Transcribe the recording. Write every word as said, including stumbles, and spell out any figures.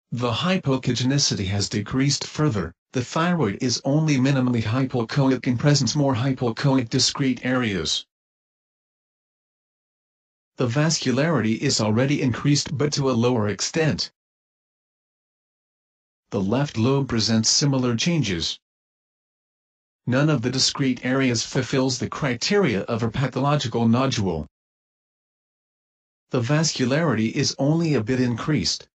The hypoechogenicity has decreased further. The thyroid is only minimally hypoechoic and presents more hypoechoic discrete areas. The vascularity is already increased but to a lower extent. The left lobe presents similar changes. None of the discrete areas fulfills the criteria of a pathological nodule. The vascularity is only a bit increased.